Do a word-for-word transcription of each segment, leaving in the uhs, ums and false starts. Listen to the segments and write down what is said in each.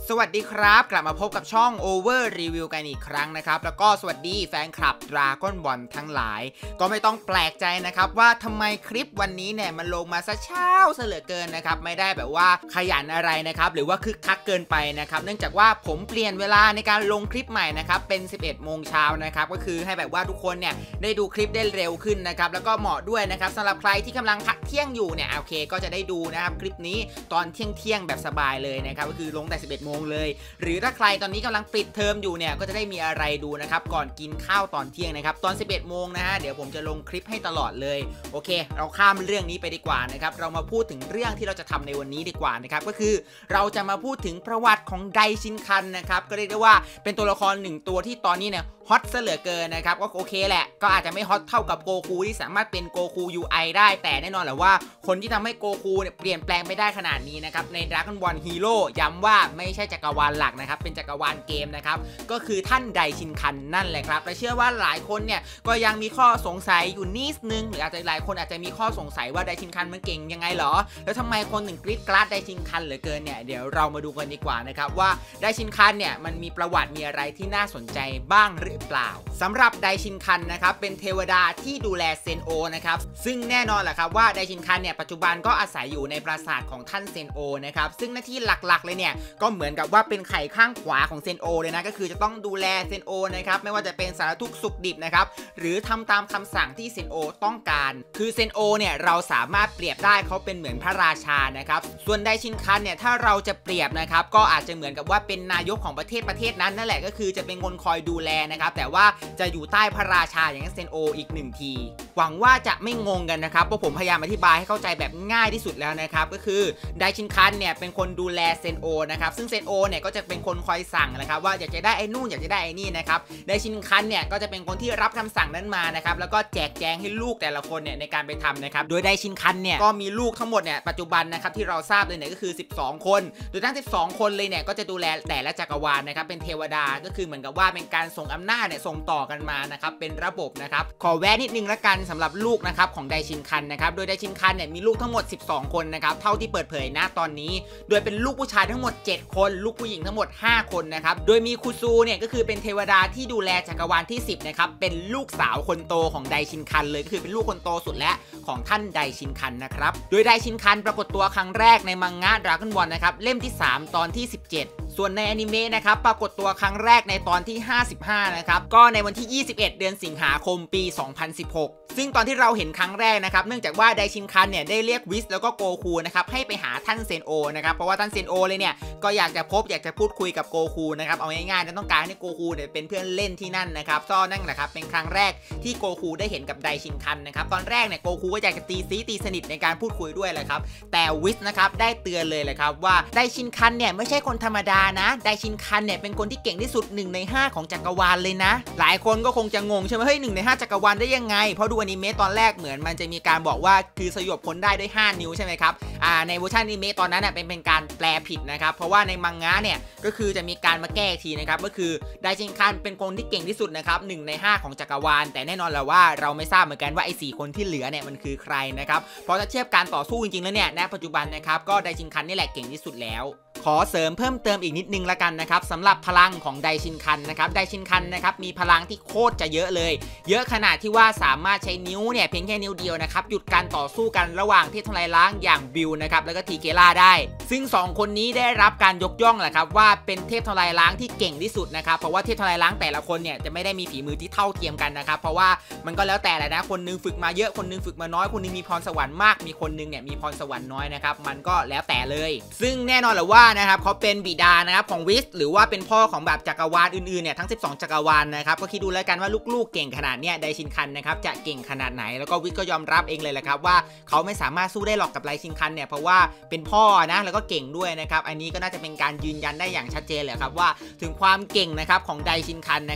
สวัสดีครับกลับมาพบกับช่อง Over Review กันอีกครั้งนะครับแล้วก็สวัสดีแฟนคลับ Dragon Ball ทั้งหลายก็ไม่ต้องแปลกใจนะครับว่าทำไมคลิปวันนี้เนี่ยมันลงมาซะเช้าซะเหลือเกินนะครับไม่ได้แบบว่าขยันอะไรนะครับหรือว่าคึกคักเกินไปนะครับเนื่องจากว่าผมเปลี่ยนเวลาในการลงคลิปใหม่นะครับเป็น สิบเอ็ดโมงเช้านะครับก็คือให้แบบว่าทุกคนเนี่ยได้ดูคลิปได้เร็วขึ้นนะครับแล้วก็เหมาะด้วยนะครับสำหรับใครที่กำลังพักเที่ยงอยู่เนี่ยโอเคก็จะได้ดูนะครับคลิปนี้ตอนเที่ยงเที่ยงแบบสบายเลยนะครับก็คือลงแต่ สิบเอ็ดโมงเลยหรือถ้าใครตอนนี้กำลังปิดเทอมอยู่เนี่ยก็จะได้มีอะไรดูนะครับก่อนกินข้าวตอนเที่ยงนะครับตอน สิบเอ็ดโมงนะฮะเดี๋ยวผมจะลงคลิปให้ตลอดเลยโอเคเราข้ามเรื่องนี้ไปดีกว่านะครับเรามาพูดถึงเรื่องที่เราจะทำในวันนี้ดีกว่านะครับก็คือเราจะมาพูดถึงประวัติของไดชินคันนะครับก็เรียกได้ว่าเป็นตัวละครหนึ่งตัวที่ตอนนี้เนี่ยฮอตซะเหลือเกินนะครับก็โอเคแหละก็อาจจะไม่ฮอตเท่ากับโกคูที่สามารถเป็นโกคู ยู ไอ ได้แต่แน่นอนแหละว่าคนที่ทำให้โกคูเนี่ยเปลี่ยนแปลงไปได้ขนาดนี้นะครับใน Dragon Ball Hero ย้ำว่าไม่ใช่จักรวาลหลักนะครับเป็นจักรวาลเกมนะครับก็คือท่านไดชินคันนั่นแหละครับและเชื่อว่าหลายคนเนี่ยก็ยังมีข้อสงสัยอยู่นิดนึงหรืออาจจะหลายคนอาจจะมีข้อสงสัยว่าไดชินคันมันเก่งยังไงหรอแล้วทำไมคนถึงกรี๊ดกราดไดชินคันเหลือเกินเนี่ยเดี๋ยวเรามาดูกันดีกว่านะครับว่าไดชินคันเนี่ยมันมีประวัติมีอะไรที่น่าสนใจบ้างหรือเปล่าสำหรับไดชินคันนะครับเป็นเทวดาที่ดูแลเซนโอนะครับซึ่งแน่นอนแหละครับว่าไดชินคันเนี่ยปัจจุบันก็อาศัยอยู่ในปราสาทของท่านเซนโอนะครับซึ่งหน้าที่หลักๆเลยเนี่ยก็เหมือนกับว่าเป็นไข่ข้างขวาของเซนโอเลยนะก็คือจะต้องดูแลเซนโอนะครับไม่ว่าจะเป็นสารทุกข์สุขดิบนะครับหรือทำตามคำสั่งที่เซนโอต้องการคือเซนโอเนี่ยเราสามารถเปรียบได้เขาเป็นเหมือนพระราชานะครับส่วนไดชินคันเนี่ยถ้าเราจะเปรียบนะครับก็อาจจะเหมือนกับว่าเป็นนายกของประเทศประเทศนั้นนั่นแหละก็คือจะเป็นคนคอยดูแลนะครับแต่ว่าจะอยู่ใต้พระราชาอย่างเซนโออีกหนึ่งทีหวังว่าจะไม่งงกันนะครับเพราะผมพยายามอธิบายให้เข้าใจแบบง่ายที่สุดแล้วนะครับก็คือไดชินคันเนี่ยเป็นคนดูแลเซนโอนะครับซึ่งเซนโอเนี่ยก็จะเป็นคนคอยสั่งนะครับว่าอยากจะได้ไอ้นู่นอยากจะได้ไอ้นี่นะครับไดชินคันเนี่ยก็จะเป็นคนที่รับคำสั่งนั้นมานะครับแล้วก็แจกแจงให้ลูกแต่ละคนเนี่ยในการไปทำนะครับโดยไดชินคันเนี่ยก็มีลูกทั้งหมดเนี่ยปัจจุบันนะครับที่เราทราบเลยเนี่ยก็คือสิบสองคนโดยทั้งสิบสองคนเลยเนี่ยก็จะดูแลแต่ละจักรวาลนะครับเป็นเทวดาก็คือเหมือนกับว่าเป็นการส่งอำนาจเนี่ยส่งต่อกันมานะครับเป็นระบบนะครับขอแวะนิดนึงละกันสำหรับลูกนะครับของไดชินคันนะครับโดยไดชินคันเนี่ยมีลูกทั้งหมดสิบสองคนนะครับเท่าที่เปิดเผยณตอนนี้โดยเป็นลูกผู้ชายทั้งหมดเจ็ดคนลูกผู้หญิงทั้งหมดห้าคนนะครับโดยมีคุซูเนี่ยก็คือเป็นเทวดาที่ดูแลจักรวาลที่สิบนะครับเป็นลูกสาวคนโตของไดชินคันเลยก็คือเป็นลูกคนโตสุดและของท่านไดชินคันนะครับโดยไดชินคันปรากฏตัวครั้งแรกในมังงะ Dragon Ball นะครับเล่มที่สามตอนที่สิบเจ็ดส่วนในอนิเมะนะครับปรากฏตัวครั้งแรกในตอนที่ห้าสิบห้านะครับก็ในวันที่ยี่สิบเอ็ดเดือนสิงหาคมปีสองพันสิบหกซึ่งตอนที่เราเห็นครั้งแรกนะครับเนื่องจากว่าไดชินคันเนี่ยได้เรียกวิสแล้วก็โกคูนะครับให้ไปหาท่านเซนโอนะครับเพราะว่าท่านเซนโอเลยเนี่ยก็อยากจะพบอยากจะพูดคุยกับโกคูนะครับเอาง่ายๆต้องการให้โกคูเนี่ยเป็นเพื่อนเล่นที่นั่นนะครับก็นั่นแหละครับเป็นครั้งแรกที่โกคูได้เห็นกับไดชินคันนะครับตอนแรกเนี่ยโกคูก็อยากจะตีซีตีสนิทในการพูดคุยด้วยแหละครับแต่วิสนะครับได้เตือนเลยแหละครับว่าไดชินคันเนี่ยไม่ใช่คนธรรมดานะไดชินคันเนี่ยเป็นคนที่เก่งที่สุดหนึ่งในห้าของจักรวาลเลยนะหลายคนก็คงจะงงใช่ไหมเฮ้ยหนึ่งในห้าจักรวาลได้ยังไงเพราะดูอนิเมะตอนแรกเหมือนมันจะมีการบอกว่าคือสยบคนได้ด้วยห้านิ้วใช่ไหมครับอ่าในเวอร์ชันอนิเมะตอนนั้นเน่ยเป็นเป็นการแปลผิดนะครับเพราะว่าในมังงะเนี่ยก็คือจะมีการมาแก้ทีนะครับก็คือไดชินคันเป็นคนที่เก่งที่สุดนะครับหนึ่งในห้าของจักรวาลแต่แน่นอนแหละว่าเราไม่ทราบเหมือนกันว่าไอ้สี่คนที่เหลือเนี่ยมันคือใครนะครับเพราะถ้าเทียบการต่อสู้จริงๆแล้วเนี่ยณปัจจุบันนะครับก็ไดชินคันนี่แหละเก่งที่สุดแล้วขอเสริมเพิ่มเติมอีกนิดนึงละกันนะครับสำหรับพลังของไดชินคันนะครับไดชินคันนะครับมีพลังที่โคตรจะเยอะเลยเยอะขนาดที่ว่าสามารถใช้นิ้วเนี่ยเพียงแค่นิ้วเดียวนะครับหยุดการต่อสู้กันระหว่างเทพทำลายล้างอย่างบิลนะครับแล้วก็ทีเกล่าได้ซึ่งสองคนนี้ได้รับการยกย่องแหละครับว่าเป็นเทพทำลายล้างที่เก่งที่สุดนะครับเพราะว่าเทพทำลายล้างแต่ละคนเนี่ยจะไม่ได้มีฝีมือที่เท่าเทียมกันนะครับเพราะว่ามันก็แล้วแต่แหละนะคนนึงฝึกมาเยอะคนนึงฝึกมาน้อยคนนึงมีพรสวรรค์มากมีคนนึงเนี่ยมีพรสวรรค์น้อยนะครับมันก็แล้วแต่เลยซึ่งแน่นอนแหละว่านะครับเขาเป็นบิดานะครับของวิสหรือว่าเป็นพ่อของแบบจักรวาลอื่นๆเนี่ยทั้งสิบสองจักรวาลนะครับก็คิดดูแล้วกันว่าลูกๆเก่งขนาดเนี้ยไดชินคันนะครับจะเก่งขนาดไหนแล้วก็วิสก็ยอมรับเองเลยแหละครับว่าเขาไม่สามารถสู้ได้หรอกกับไดชินคันเนี่ยเพราะว่าเป็นพ่อนะแล้วก็เก่งด้วยนะครับอันนี้ก็น่าจะเป็นการยืนยันได้อย่างชัดเจนเลยครับว่าถึงความเก่งนะครับของไดชินคันนะครับ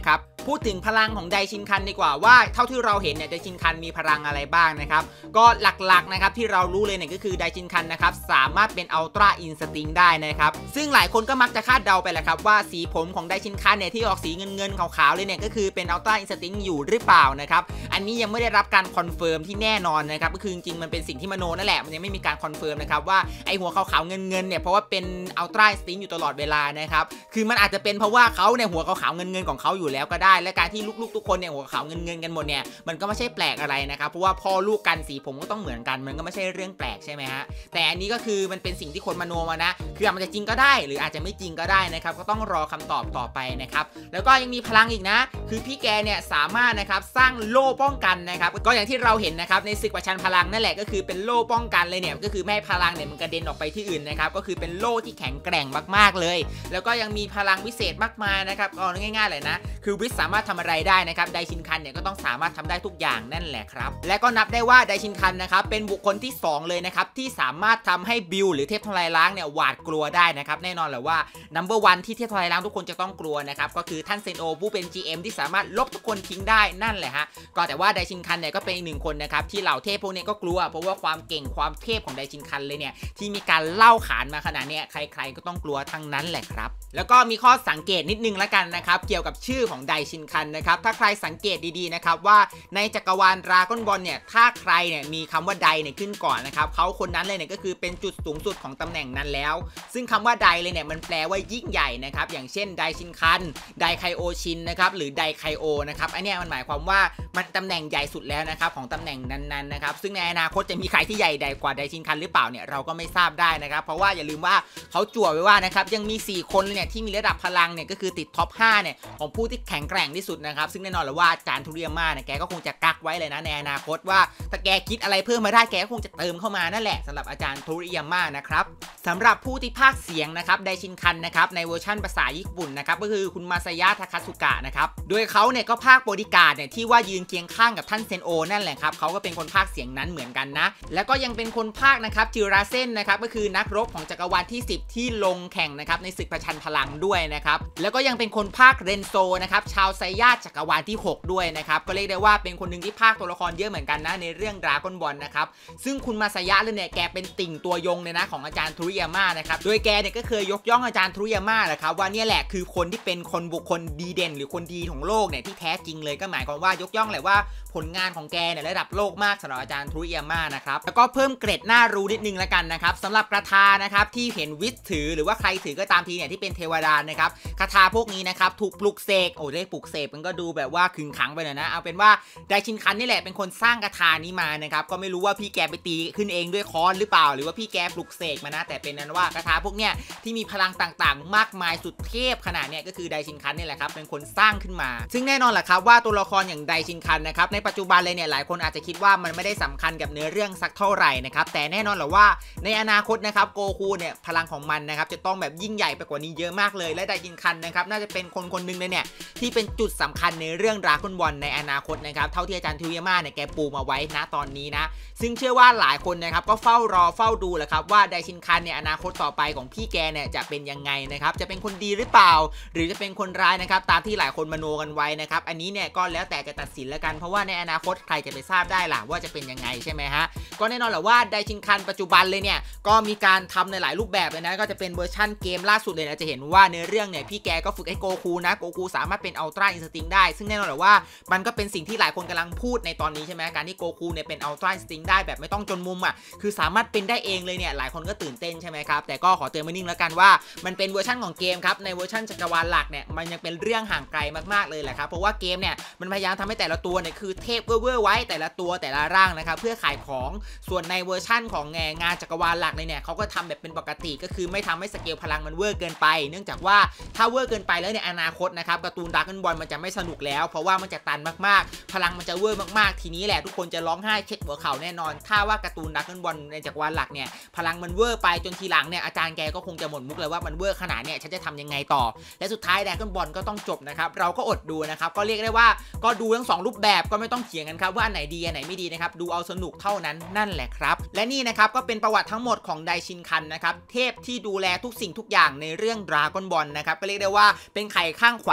พูดถึงพลังของไดชินคันดีกว่าว่าเท่าที่เราเห็นเนี่ยไดชินคันมีพลังอะไรบ้างนะครับก็หลักๆนะครับที่เรารู้เลยเนี่ยก็คือไดชินคันนะครับสามารถเป็นอัลตร้าอินสติ้งได้นะครับซึ่งหลายคนก็มักจะคาดเดาไปแหละครับว่าสีผมของไดชินคันเนี่ยที่ออกสีเงินๆขาวๆเลยเนี่ยก็คือเป็นอัลตร้าอินสติ้งอยู่หรือเปล่านะครับอันนี้ยังไม่ได้รับการคอนเฟิร์มที่แน่นอนนะครับก็คือจริงๆมันเป็นสิ่งที่มโนนั่นแหละมันยังไม่มีการคอนเฟิร์มนะครับว่าไอหัวขาวๆเงินๆเนี่ยเพราะว่าเป็นอัลตร้าอินสติ้งอยู่ตลอดเวลานะครับคือมันอาจจะเป็นเพราะว่าเขาเนี่ยหัวขาวๆเงินๆของเขาอยู่แล้วก็ได้และการที่ลูกๆทุกคนเนี่ยหัวขาวเงินๆกันหมดเนี่ยมันก็ไม่ใช่แปลกอะไรนะครับเพราะว่าพ่อลูกกันสีผมก็ต้องเหมือนกันมันก็ไม่ใช่เรื่องแปลกใช่ไหมฮะแต่อันนี้ก็คือมันเป็นสิ่งที่คนมโนมานะคืออาจจะจริงก็ได้หรืออาจจะไม่จริงก็ได้นะครับก็ต้องรอคำตอบต่อไปนะครับแล้วก็ยังมีพลังอีกนะคือพี่แกเนี่ยสามารถนะครับสร้างโล่ป้องกันนะครับก็อย่างที่เราเห็นนะครับในศึกประชันพลังนั่นแหละก็คือเป็นโล่ป้องกันเลยเนี่ยก็คือไม่ให้พลังเนี่ยมันกระเด็นออกไปที่อื่นนะครับก็คือเป็นโล่ที่แข็งแกร่งมากๆเลยแล้วก็ยังมีพลังวิเศษมากมายนะครับก็ง่ายๆเลยนะคือวิสสามารถทำอะไรได้นะครับไดชินคันเนี่ยก็ต้องสามารถทำได้ทุกอย่างนั่นแหละครับและก็นับได้ว่าไดชินคันนะครับเป็นบุคคลที่สองเลยนะครับที่สามารถทำให้บิลหรือเทพทำลายล้างเนี่ยหวาดกลัวได้นะครับแน่นอนแหละว่า นัมเบอร์ วันที่เทพทำลายล้างทุกคนจะต้องกลัวนะครับก็คือท่านเซนโอผู้เป็น จี เอ็ม ที่สามารถลบทุกคนทิ้งได้นั่นแหละฮะก็แต่ว่าไดชินคันเนี่ยก็เป็นอีกหนึ่งคนนะครับที่เหล่าเทพพวกนี้ก็กลัวเพราะว่าความเก่งความเทพของไดชินคันเลยเนี่ยที่มีการเล่าขานมาขนาดนี้ใครๆก็ต้องกลัวทั้งนั้นแหละครับแล้วก็มีข้อสังเกตนิดนึงละกันนะครับเกี่ยวกับชื่อของไดชินคันนะครับถ้าใครสังเกตดีๆนะครับว่าในจักรวาลดราก้อนบอลเนี่ยถ้าใครเนี่ยมีคำว่าไดเนี่ยขึ้นก่อนนะครับเขาคนนั้นเลยเนี่ยก็คือเป็นจุดสูงสุดของตำแหน่งนั้นแล้วซึ่งคำว่าไดเลยเนี่ยมันแปลว่ายิ่งใหญ่นะครับอย่างเช่นไดชินคันไดไคโอชินนะครับหรือไดไคโอนะครับอันนี้มันหมายความว่ามันตำแหน่งใหญ่สุดแล้วนะครับของตำแหน่งนั้นๆนะครับซึ่งในอนาคตจะมีใครที่ใหญ่ใหญ่กว่าไดชินคันหรือเปล่าเนี่ยเราก็ไม่ทราบได้นะครับเพราะว่าอย่าลืมว่าเขาจั่วไว้ว่านะครับยังมีสี่คนเนี่ยที่มีระดับพลังเนี่ยก็คือติดท็อปห้าเนี่ยของผู้ที่แข็งแกร่งที่สุดนะครับซึ่งแน่นอนเลยว่าอาจารย์ทุเรียมาเนี่ยแกก็คงจะกักไว้เลยนะในอนาคตว่าถ้าแกคิดอะไรเพิ่มมาได้แกก็คงจะเติมเข้ามานั่นแหละสำหรับอาจารย์ทุเรียมานะครับสำหรับผู้ที่พากย์เสียงนะครับไดชินคันนะครับในเวอร์ชันภาษาญี่ปุ่นนะครับก็คือคุณมาซายะทาคาสุกะนะครับโดยเขาเนี่ยก็พากย์บอดี้การ์ดเนี่ยที่ว่ายืนเคียงข้างกับท่านเซนโอนั่นแหละครับเขาก็เป็นคนพากย์เสียงนั้นเหมือนกันนะแล้วก็ยังเป็นคนพากย์นะครับจิราเซนนะครับก็คือนักรบของจักรวาลที่สิบที่ลงแข่งนะครับในศึกประชันพลังด้วยนะครับแล้วก็ยังเป็นคนพากย์เรนโซนะครับชาวไซยาจักรวาลที่หกด้วยนะครับก็เรียกได้ว่าเป็นคนหนึ่งที่พากย์ตัวละครเยอะเหมือนกันนะในเรื่องดราก้อนบอลนะครับซึ่งคุณมาซายะเลยเนี่ยแกเป็นติ่งตัวยงเลยนะของอาจารย์ทุริยาม่านะครับโดยแกเนี่ยก็เคยยกย่องอาจารย์ทุริยาม่าแหละครับว่าเนี่ยแหละคือคนที่เป็นคนบุคคลดีเด่นหรือคนดีของโลกเนี่ยที่แท้จริงเลยก็หมายความว่ายกย่องแหละว่าผลงานของแกเนี่ยระดับโลกมากสำหรับอาจารย์ทุริยาม่านะครับแล้วก็เพิ่มเกร็ดน่ารู้นิดนึงละกันนะครับสำหรับกระทานะครับที่เห็นวิทย์ถือหรือว่าใครถือก็ตามทีเนี่ยที่เป็นเทวดานะครับคาถาพวกนี้นะครับถูกปลุกเสกโอ้ได้ปลุกเสกมันก็ดูแบบว่าขึงขังไปหน่อยนะเอาเป็นว่าไดชินคันนี่แหละเป็นคนสร้างคาถานี้มานะครับก็ไม่รู้ว่าพี่แกไปตีขึ้นเองด้วยค้อนหรือเปล่าหรือว่าพี่แกปลุกเสกมานะแต่เป็นนั้นว่าคาถาพวกเนี้ยที่มีพลังต่างๆมากมายสุดเทพขนาดเนี้ยก็คือไดชินคันนี่แหละครับเป็นคนสร้างขึ้นมาซึ่งแน่นอนแหละครับว่าตัวละครอย่างไดชินคันนะครับในปัจจุบันเลยเนี่ยหลายคนอาจจะคิดว่ามันไม่ได้สำคัญกับเนื้อเรื่องสักเท่าไหร่นะครับแต่แน่นอนแหละว่าในอนาคตนะครับโกคูเนี่ยพลังของมันนะครับจะต้องแบบยิ่งใหญ่ไปกว่านี้เยอะมากเลยและไดชินคันนะครับน่าจะเป็นคนคนหนึ่งเลยเนี่ยที่เป็นจุดสำคัญในเรื่องดราก้อนบอลในอนาคตนะครับเท่าที่อาจารย์ทุริยาม่าเนี่ยแกปูมาไว้นะตอนนี้นะซึ่งเชื่อว่าหลายคนนะครับก็เฝ้ารอเฝ้าดูแหละครับว่าไดชินคันเนี่ยอนาคตต่อไปของพี่แกเนี่ยจะเป็นยังไงนะครับจะเป็นคนดีหรือเปล่าหรือจะเป็นคนร้ายนะครับตามที่หลายคนมโนกันไว้นะครับอันนี้เนี่ยก็แล้วแต่จะตัดสินแล้วกันเพราะว่าในอนาคตใครจะไปทราบได้ล่ะว่าจะเป็นยังไงใช่ไหมฮะก็แน่นอนแหละว่าไดชินคันปัจจุบันเลยเนี่ยก็มีการทำในหลายรูปแบบเลยนะก็จะเป็นเวอร์ชั่นเกมล่าสุดเลยนะจะเห็นว่าในเรื่องเนี่ยพี่แกก็ฝึกให้โกคูนะโกคูสามารถเป็นอัลตร้าอินสติ้งได้ซึ่งแน่นอนแหละว่ามันก็เป็นสิ่งที่หลายคนกำลังพูดในตอนนี้ใช่ไหมการที่โกคูเนี่ยเป็นอัลตร้าอินสติ้งได้แบบไม่ต้องจนมุมอ่ะคือสามารถเป็นได้เองเลยเนี่ยหลายคนก็ตื่นเต้นใช่ไหมครับแต่ก็ขอเตือนไว้นิ่งแล้วกันว่ามันเป็นเวอร์ชั่นของเกมครับในเวอร์ชันจักรวาลหลักเนี่ยมันยังเป็นเรื่องห่างไกลมากๆเลยแหละครับเพราะว่าเกมเนี่ยมันพยายามทำให้แต่ละตัวเนี่ยคือเทพเวอร์ไว้แต่ละตัวแต่ละร่างนะครับเพื่อขายของส่วนในเวอร์ชั่นของงานจักรวาลหลักเลยเนี่ยเขาก็ทำแบบเป็นปกติก็คือไม่ทำให้สเกลพลังมันเวอร์เกินไปเนื่องจากว่าถ้าเวอร์เกินไปแล้วในอนาคตนะครับการ์ตูนดราก้อนบอลมันจะไม่สนุกแล้วเพราะว่ามันจะตันมากๆพลังมันจะเวอร์มากๆทีนี้แหละทุกคนจะร้องไห้เช็ดหัวเข่าแน่นอนถ้าว่าการ์ตูนดราก้อนบอลในจักรวาลหลักเนี่ยพลังมันเวอร์ไปจนทีหลังเนี่ยอาจารย์แกก็คงจะหมดมุกเลยว่ามันเวอร์ขนาดเนี่ยฉันจะทำยังไงต่อและสุดท้ายดราก้อนบอลก็ต้องจบนะครับเราก็อดดูนะครับก็เรียกได้ว่าก็ดูทั้งสองรูปแบบก็ไม่ต้องเถียงกันครับว่าอันไหนดีอันไหนไม่ดีนะครับดูเอาสนุกเท่านั้นนั่นแหละครับและนี่นะครับก็เป็นประวัติทั้งหมดของไดชินคันนะครับเทพที่ดูแลทุกสิ่งทุกอย่างในเรื่องดราก้อนบอลนะครับก็เรียกได้ว่าเป็นไข่ข้างขวาของเซนโอ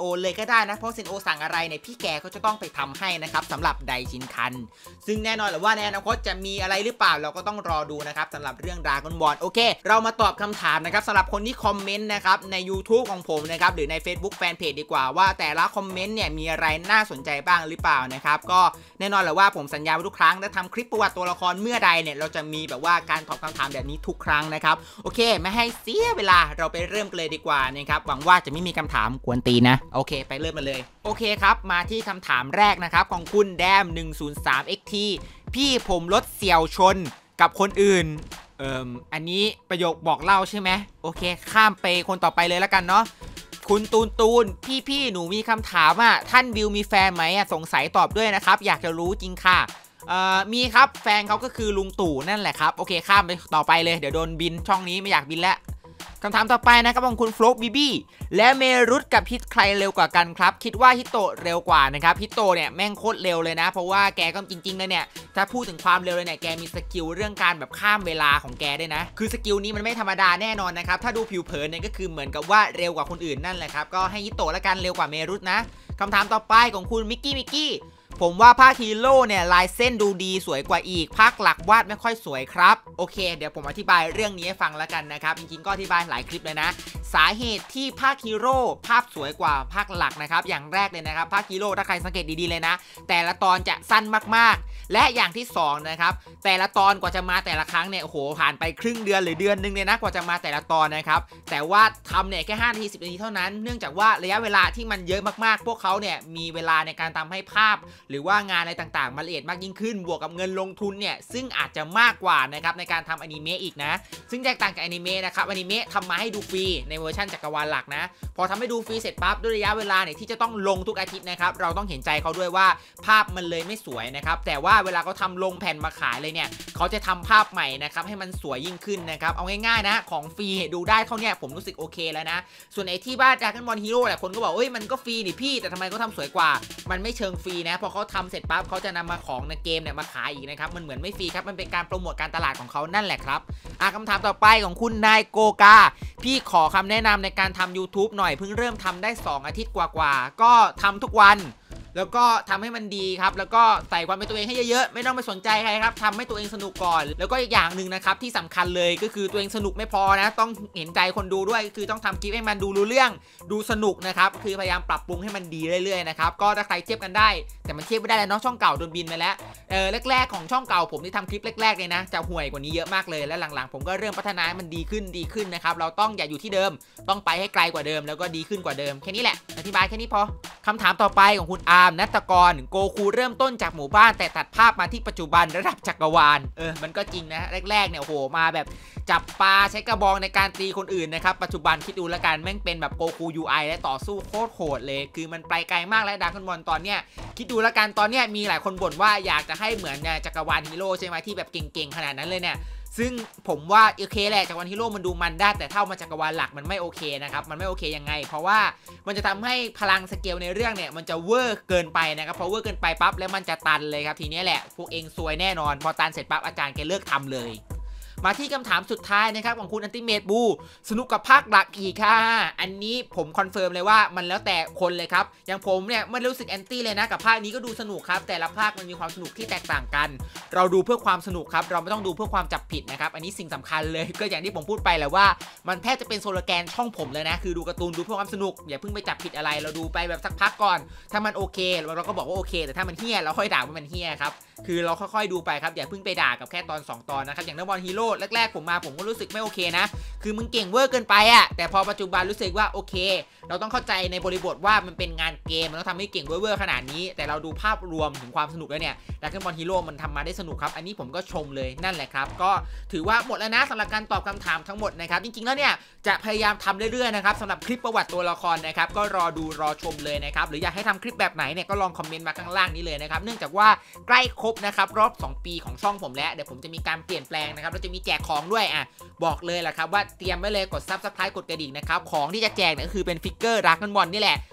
โอเลยก็ได้นะเพราะเซนโอสั่งอะไรเนี่ยพี่แกก็จะต้องไปทำให้นะครับสำหรับไดชินคันซึ่งแน่นอนแหละว่าในอนาคตจะมีอะไรหรือเปล่าเราก็ต้องรอดูนะครับสำหรับเรื่องดราก้อนบอลโอเคเรามาตอบคำถามนะครับสำหรับคนที่คอมเมนต์นะครับใน YouTube ของผมนะครับหรือใน Facebook Fanpage ดีกว่าว่าแต่ละคอมเมนต์เนี่ยมีอะไรน่าสนใจบ้างหรือเปล่านะครับก็แน่นอนแหละว่าผมสัญญาไว้ทุกครั้งถ้าทำคลิปประวัติตัวละครเมื่อใดเนี่ยเราจะมีแบบว่าการตอบคำถามแบบนี้ทุกครั้งนะครับโอเคไม่ให้เสียเวลาเราไปเริ่มกันเลยดีกว่านะครับหวังว่าจะไม่มีคำถามกวนตีนะโอเคไปเริ่มกันเลยโอเคครับมาที่คำถามแรกนะครับของคุณแดม หนึ่งศูนย์สาม เอ็กซ์ ที พี่ผมรถเสี่ยวชนกับคนอื่นเอ่ออันนี้ประโยคบอกเล่าใช่ไหมโอเคข้ามไปคนต่อไปเลยแล้วกันเนาะคุณตูนตูนพี่พี่หนูมีคำถามอ่ะท่านบิวมีแฟนไหมอ่ะสงสัยตอบด้วยนะครับอยากจะรู้จริงค่ะเอ่อมีครับแฟนเขาก็คือลุงตู่นั่นแหละครับโอเคข้ามไปต่อไปเลยเดี๋ยวโดนบินช่องนี้ไม่อยากบินแล้วคำถามต่อไปนะครับของคุณโฟลกบีบี้และเมรุตกับฮิตใครเร็วกว่ากันครับคิดว่าฮิตโตเร็วกว่านะครับฮิตโตเนี่ยแม่งโคตรเร็วเลยนะเพราะว่าแกก็จริงๆเลยเนี่ยถ้าพูดถึงความเร็วเลยเนี่ยแกมีสกิลเรื่องการแบบข้ามเวลาของแกด้วยนะคือสกิลนี้มันไม่ธรรมดาแน่นอนนะครับถ้าดูผิวเผินเนี่ยก็คือเหมือนกับว่าเร็วกว่าคนอื่นนั่นแหละครับก็ให้ฮิตโตละกันเร็วกว่าเมรุตนะคำถามต่อไปของคุณมิกกี้มิกกี้ผมว่าภาคฮีโร่เนี่ยลายเส้นดูดีสวยกว่าอีกภาคหลักวาดไม่ค่อยสวยครับโอเคเดี๋ยวผมอธิบายเรื่องนี้ให้ฟังแล้วกันนะครับจริงๆก็อธิบายหลายคลิปเลยนะสาเหตุที่ภาคฮีโร่ภาพสวยกว่าภาคหลักนะครับอย่างแรกเลยนะครับภาคฮีโร่ถ้าใครสังเกตดีๆเลยนะแต่ละตอนจะสั้นมากๆและอย่างที่สองนะครับแต่ละตอนกว่าจะมาแต่ละครั้งเนี่ยโอ้โหผ่านไปครึ่งเดือนหรือเดือนนึงเนี่ยนะกว่าจะมาแต่ละตอนนะครับแต่ว่าทำเนี่ยแค่ห้านาทีสิบนาทีเท่านั้นเนื่องจากว่าระยะเวลาที่มันเยอะมากๆพวกเขาเนี่ยมีเวลาในการทำให้ภาพหรือว่างานอะไรต่างๆมันละเอียดมากยิ่งขึ้นบวกกับเงินลงทุนเนี่ยซึ่งอาจจะมากกว่านะครับในการทำอนิเมะอีกนะซึ่งแตกต่างกับอนิเมะนะครับอนิเมะทำมาให้ดูฟรีในเวอร์ชันจักรวาลหลักนะพอทำให้ดูฟรีเสร็จปั๊บด้วยระยะเวลาเนี่ยที่จะต้องลงทุกอาทิตย์นะครับเราต้องเห็นใจเขาด้วยว่าภาพมันเลยไม่สวยนะครับแต่ว่าเวลาเขาทำลงแผ่นมาขายเลยเนี่ยเขาจะทำภาพใหม่นะครับให้มันสวยยิ่งขึ้นนะครับเอาง่ายๆนะของฟรีดูได้เท่านี้ผมรู้สึกโอเคแล้วนะส่วนไอ้ที่บ้านดราก้อนบอลฮีโร่หลายคนก็บอกเอ้ยมันก็ฟรีนี่พี่แต่ทำไมเขาทำสวยกว่ามันไม่เชิงฟรีนะพอเขาทำเสร็จปั๊บเขาจะนำมาของในเกมเนี่ยมาขายอีกนะครับมันเหมือนไม่ฟรีครับมันเป็นการโปรโมทการตลาดของเขานั่นแหละครับอ่ะคำถามต่อไปของคุณนายโกกาพี่ขอคำแนะนำในการทำ YouTube หน่อยเพิ่งเริ่มทำได้สองอาทิตย์กว่าๆก็ทำทุกวันแล้วก็ทำให้มันดีครับแล้วก็ใส่ความเป็นตัวเองให้เยอะๆไม่ต้องไปสนใจใครครับทำให้ตัวเองสนุกก่อนแล้วก็อีกอย่างหนึ่งนะครับที่สำคัญเลยก็คือตัวเองสนุกไม่พอนะต้องเห็นใจคนดูด้วยคือต้องทำคลิปให้มันดูรู้เรื่องดูสนุกนะครับคือพยายามปรับปรุงให้มันดีเรื่อยๆนะครับก็ถ้าใครเทียบกันได้แต่มันเทียบไม่ได้แล้วเนาะช่องเก่าโดนบินไปแล้วเออแรกๆของช่องเก่าผมที่ทำคลิปแรกๆเลยนะจะห่วยกว่านี้เยอะมากเลยและหลังๆผมก็เริ่มพัฒนาให้มันดีขึ้นดีขึ้นนะครับเราต้องอย่าอยู่ที่เดิมต้องไปให้ไกลกว่าเดิมแล้วก็ดีขึ้นกว่าเดิมแค่นี้แหละอธิบายแค่นี้พอคำถามต่อไปของคุณอาร์มณัฐกรโกคูเริ่มต้นจากหมู่บ้านแต่ตัดภาพมาที่ปัจจุบันระดับจักรวาลเออมันก็จริงนะแรกๆเนี่ยโอ้โหมาแบบจับปลาใช้กระบองในการตีคนอื่นนะครับปัจจุบันคิดดูแล้วกันแม่งเป็นแบบโกคู ยู ไอ และต่อสู้โคตรโหดเลยคือมันไปไกลมากแล้วดราก้อนบอลตอนเนี้ยคิดดูแล้วกันตอนเนี้ยมีหลายคนบ่นว่าอยากจะให้เหมือนจักรวาลฮีโร่ใช่ไหมที่แบบเก่งๆขนาดนั้นเลยเนี่ยซึ่งผมว่าโอเคแหละจักรวาลฮีโร่มันดูมันได้แต่เท่ามาจักรวาลหลักมันไม่โอเคนะครับมันไม่โอเคยังไงเพราะว่ามันจะทำให้พลังสเกลในเรื่องเนี่ยมันจะเวอร์เกินไปนะครับพอเวอร์เกินไปปั๊บแล้วมันจะตันเลยครับทีนี้แหละพวกเองซวยแน่นอนพอตันเสร็จปั๊บอาจารย์แกเลิกทำเลยมาที่คำถามสุดท้ายนะครับของคุณอันติเมตบูสนุกกับภาคหลักอีกค่ะอันนี้ผมคอนเฟิร์มเลยว่ามันแล้วแต่คนเลยครับอย่างผมเนี่ยไม่รู้สึกแอนตี้เลยนะกับภาคนี้ก็ดูสนุกครับแต่ละภาคมันมีความสนุกที่แตกต่างกันเราดูเพื่อความสนุกครับเราไม่ต้องดูเพื่อความจับผิดนะครับอันนี้สิ่งสำคัญเลยก็อย่างที่ผมพูดไปแหละว่ามันแทบจะเป็นโซโลแกนช่องผมเลยนะคือดูการ์ตูนดูเพื่อความสนุกอย่าเพิ่งไปจับผิดอะไรเราดูไปแบบสักพักก่อนถ้ามันโอเคเราก็บอกว่าโอเคแต่ถ้ามันเฮี้ยเราค่อยด่าว่ามันเฮี้ยครับคือเราค่อยๆดูไปครับอย่าเพิ่งไปด่ากับแค่ตอนสองตอนนะครับอย่างนักบอลฮีโร่แรกๆผมมาผมก็รู้สึกไม่โอเคนะคือมึงเก่งเวอร์เกินไปอะแต่พอปัจจุบันรู้สึกว่าโอเคเราต้องเข้าใจในบริบทว่ามันเป็นงานเกมมันต้องทำให้เก่งเวอร์ขนาดนี้แต่เราดูภาพรวมถึงความสนุกแล้วเนี่ยดราก้อนบอลฮีโร่มันทำมาได้สนุกครับอันนี้ผมก็ชมเลยนั่นแหละครับก็ถือว่าหมดแล้วนะสำหรับการตอบคำถามทั้งหมดนะครับจริงๆแล้วเนี่ยจะพยายามทำเรื่อยๆนะครับสำหรับคลิปประวัติตัวละครนะครับก็รอดูรอชมเลยนะครับหรืออยากให้ทำคลิปแบบไหนเนี่ยก็ลองคอมเมนต์มาข้างล่างนี้เลยนะครับเนื่องจากว่าใกล้ครบนะครับรอบสองปีของช่องผมแล้วเดี๋ยวผมจะมีการเปลี่ยนแปลงนะครับแล้วจะมีแจกของด้วยอ่ะบอกเลยแหละครับว่าเตรียมไว้เลยกดซับสไครป์กดกระดิ่งนะครับของที่จะแจกเนี่ยก็คือเป็นฟิกเกอร์ดราก้อนบอลนี่แหละ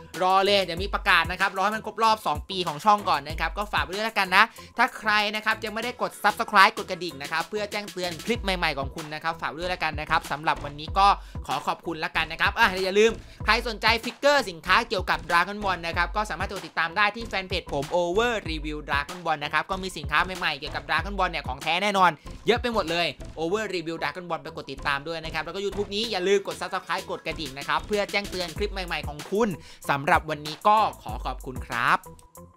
รอเลยเดี๋ยวมีประกาศนะครับรอให้มันครบรอบสองปีของช่องก่อนนะครับก็ฝากไว้ด้วยแล้วกันนะถ้าใครนะครับยังไม่ได้กด ซับสไครบ์ กดกระดิ่งนะครับเพื่อแจ้งเตือนคลิปใหม่ๆของคุณนะครับฝากไว้ด้วยแล้วกันนะครับสำหรับวันนี้ก็ขอขอบคุณแล้วกันนะครับอ่ะอย่าลืมใครสนใจฟิกเกอร์สินค้าเกี่ยวกับ Dragon Ball นะครับก็สามารถติดตามได้ที่แฟนเพจผม Over Review Dragon Ball นะครับก็มีสินค้าใหม่ๆเกี่ยวกับ Dragon Ball เนี่ยของแท้แน่นอนเยอะไปหมดเลย Over Review Dragon Ball ไปกดติดตามด้วยนะครับแล้วก็ YouTube นี้อย่าลืมกด ซับสไครบ์ กดกระดิ่งนะครับเพื่อแจ้งเตือนคลิปใหม่ๆของคุณสำหรับวันนี้ก็ขอขอบคุณครับ